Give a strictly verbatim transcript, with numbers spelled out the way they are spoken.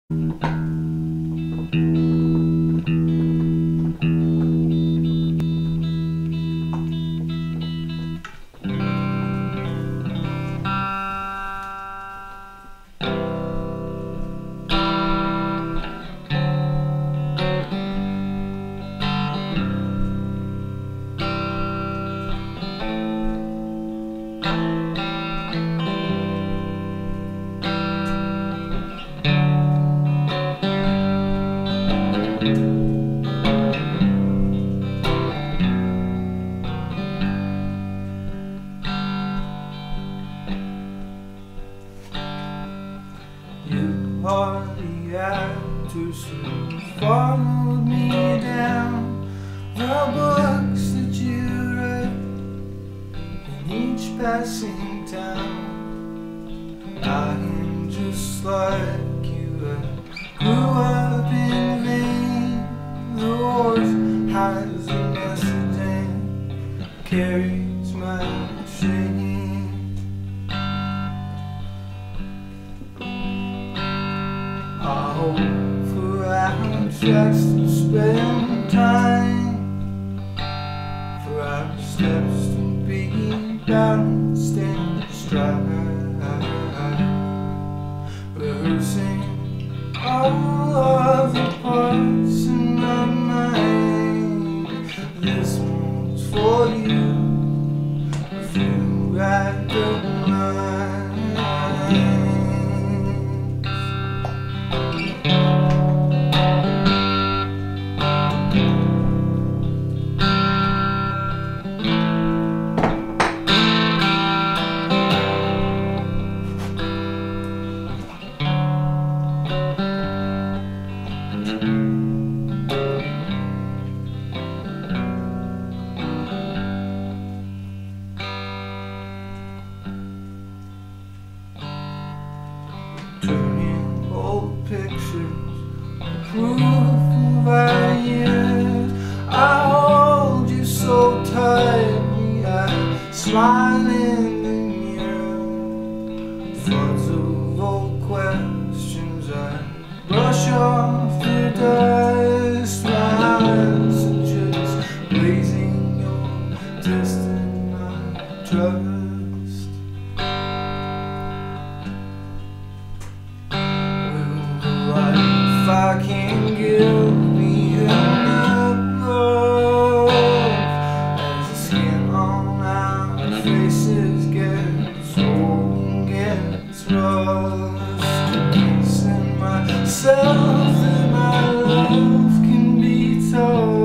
You hardly had to see, followed me down the books that you read in each passing town. I am just like you, I grew up in vain. The horse has a message and carries my shame. I hope for our tracks to spend time, for our steps to be balanced and stride, rehearsing all of the parts in my mind. This one's for you, if you write the lines. Turning old pictures, proof of our years. I hold you so tightly, I smile in the mirror. Floods of old questions, I brush off the dust. My eyes are just blazing your distant I trust. If I can give me enough love, as the skin on our faces gets old and gets rust, convincing myself that my love can be told.